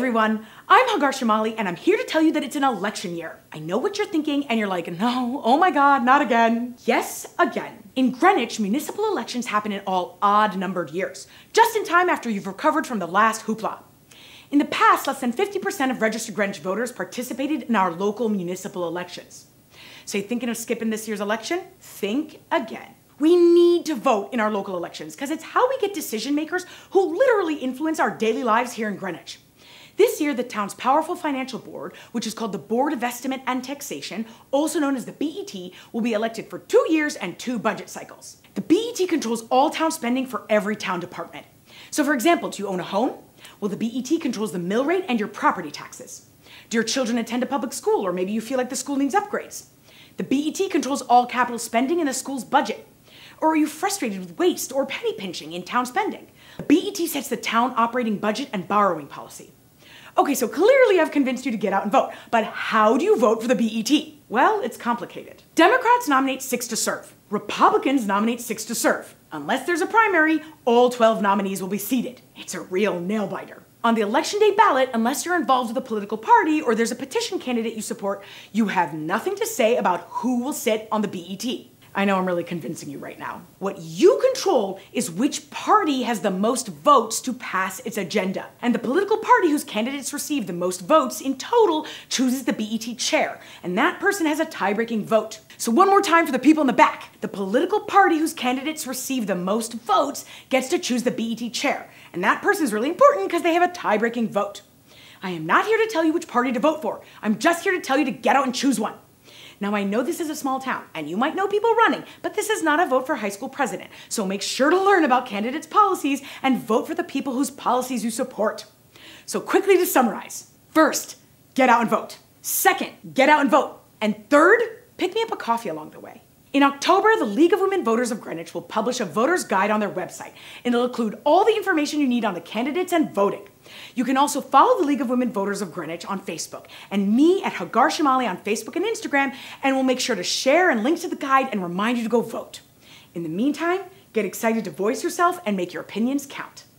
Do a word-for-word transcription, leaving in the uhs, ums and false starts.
everyone, I'm Hagar Shamali and I'm here to tell you that it's an election year. I know what you're thinking and you're like, no, oh my God, not again. Yes, again. In Greenwich, municipal elections happen in all odd-numbered years, just in time after you've recovered from the last hoopla. In the past, less than fifty percent of registered Greenwich voters participated in our local municipal elections. So you thinking of skipping this year's election? Think again. We need to vote in our local elections because it's how we get decision makers who literally influence our daily lives here in Greenwich. This year, the town's powerful financial board, which is called the Board of Estimate and Taxation, also known as the B E T, will be elected for two years and two budget cycles. The B E T controls all town spending for every town department. So for example, do you own a home? Well, the B E T controls the mill rate and your property taxes. Do your children attend a public school, or maybe you feel like the school needs upgrades? The B E T controls all capital spending in the school's budget. Or are you frustrated with waste or penny pinching in town spending? The B E T sets the town operating budget and borrowing policy. Okay, so clearly I've convinced you to get out and vote, but how do you vote for the B E T? Well, it's complicated. Democrats nominate six to serve. Republicans nominate six to serve. Unless there's a primary, all twelve nominees will be seated. It's a real nail-biter. On the election day ballot, unless you're involved with a political party or there's a petition candidate you support, you have nothing to say about who will sit on the B E T. I know I'm really convincing you right now. What you control is which party has the most votes to pass its agenda. And the political party whose candidates receive the most votes in total chooses the B E T chair, and that person has a tie-breaking vote. So one more time for the people in the back. The political party whose candidates receive the most votes gets to choose the B E T chair, and that person is really important because they have a tie-breaking vote. I am not here to tell you which party to vote for. I'm just here to tell you to get out and choose one. Now, I know this is a small town, and you might know people running, but this is not a vote for high school president, so make sure to learn about candidates' policies and vote for the people whose policies you support. So quickly to summarize. First, get out and vote. Second, get out and vote. And third, pick me up a coffee along the way. In October, the League of Women Voters of Greenwich will publish a voter's guide on their website, and it'll include all the information you need on the candidates and voting. You can also follow the League of Women Voters of Greenwich on Facebook, and me at Hagar Shamali on Facebook and Instagram, and we'll make sure to share and link to the guide and remind you to go vote. In the meantime, get excited to voice yourself and make your opinions count.